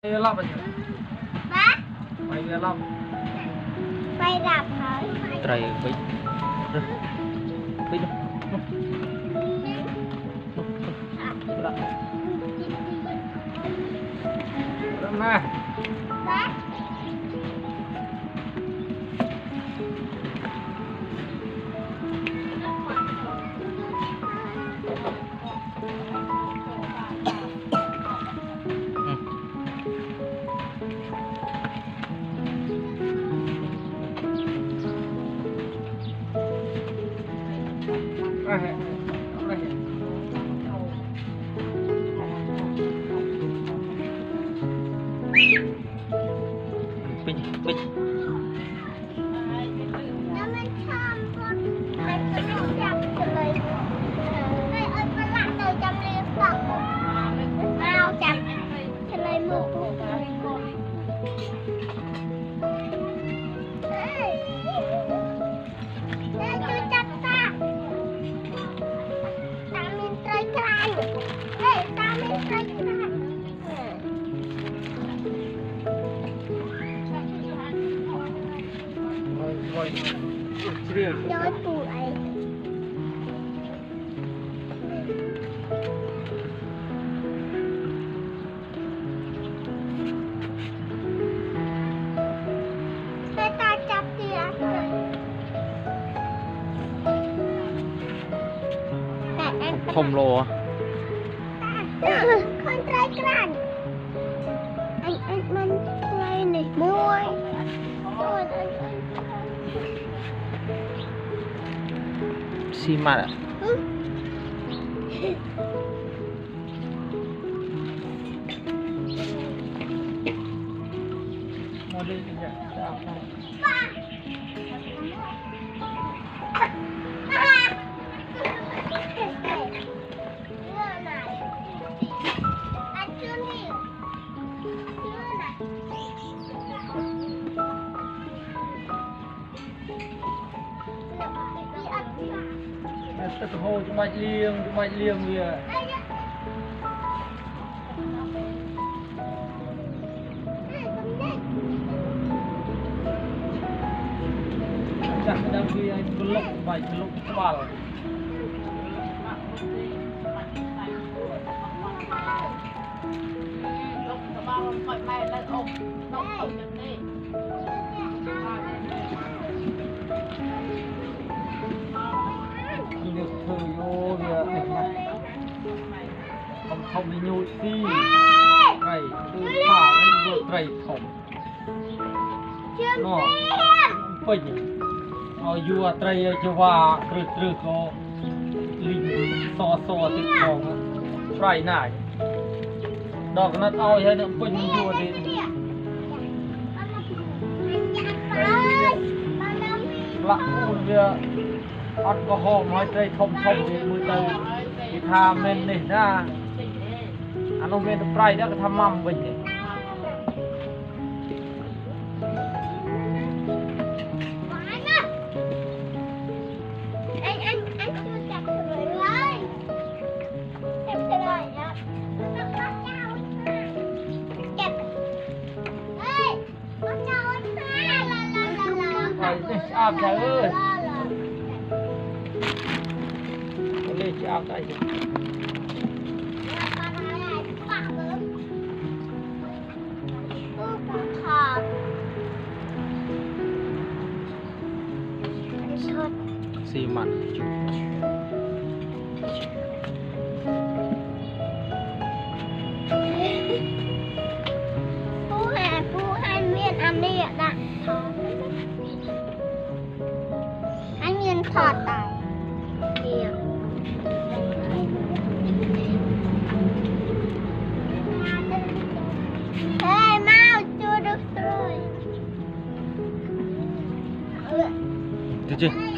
lắm rồi. Bác. Mày về lắm. Mày đạp hả? Trời bị. Bị. Nè. Bác. Bịch. Nó mới thơm con. Mày cứ không chặt cho mày. Mày ơi con lạ đời trong liếp tộc. Tao chặt cho mày một. Đây tôi chặt ta. Ta mình trời canh. Đây ta mình trời canh. Rồi. Riêng. Đôi tuổi. Thế ta chặt tiền. Không lồ à? Con trai canh. Anh mình trai này muôi. Rồi anh. Xi măng ạ. Mau đi kìa. Tất hồ chúng mày liêng kìa. Chắc đang khi anh cứ lục vài lục vào. Được thử vô kìa. Không đi nhụt đi. Này, từ phả lên rồi trầy thổng. Nó phình. Vua trầy cho hòa trừ có linh so tích phòng. Trầy này. Đọc nó oi hay nó phình vua đi. Lặng ôn kìa. Ăn có hòm hay trầy thông thì mới tới. Thì tha men này ra. Anh ông bên trầy đó cái tham mầm bình này. Áp trời ơi. Lên chị áp tay chị. Xi măng chút. Phu hai miền ăn đi ạ đã. Anh miền thọt tại. Kìa. Ê, mau chưa được rồi. Được chưa?